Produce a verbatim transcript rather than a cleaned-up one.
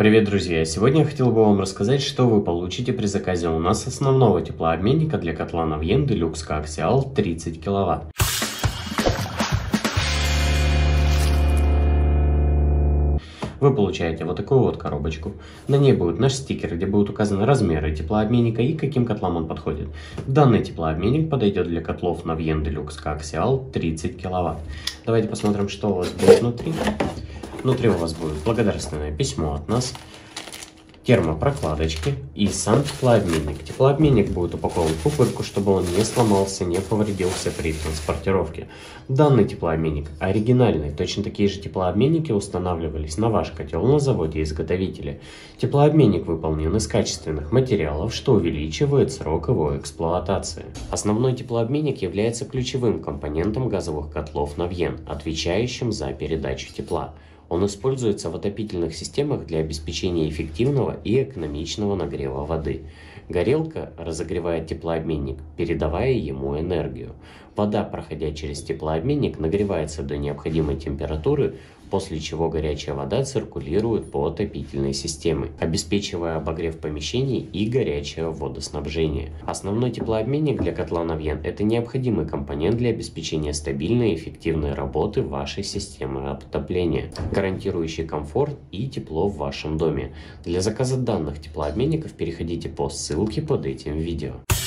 Привет, друзья! Сегодня я хотел бы вам рассказать, что вы получите при заказе у нас основного теплообменника для котла Navien Deluxe Coaxial тридцать киловатт. Вы получаете вот такую вот коробочку. На ней будет наш стикер, где будут указаны размеры теплообменника и к каким котлам он подходит. Данный теплообменник подойдет для котлов Navien Deluxe Coaxial тридцать киловатт. Давайте посмотрим, что у вас будет внутри. Внутри у вас будет благодарственное письмо от нас, термопрокладочки и сам теплообменник. Теплообменник будет упакован в пупырку, чтобы он не сломался, не повредился при транспортировке. Данный теплообменник оригинальный. Точно такие же теплообменники устанавливались на ваш котел на заводе-изготовителе. Теплообменник выполнен из качественных материалов, что увеличивает срок его эксплуатации. Основной теплообменник является ключевым компонентом газовых котлов Navien, отвечающим за передачу тепла. Он используется в отопительных системах для обеспечения эффективного и экономичного нагрева воды. Горелка разогревает теплообменник, передавая ему энергию. Вода, проходя через теплообменник, нагревается до необходимой температуры, после чего горячая вода циркулирует по отопительной системе, обеспечивая обогрев помещений и горячее водоснабжение. Основной теплообменник для котла Navien – это необходимый компонент для обеспечения стабильной и эффективной работы вашей системы отопления, гарантирующий комфорт и тепло в вашем доме. Для заказа данных теплообменников переходите по ссылке под этим видео.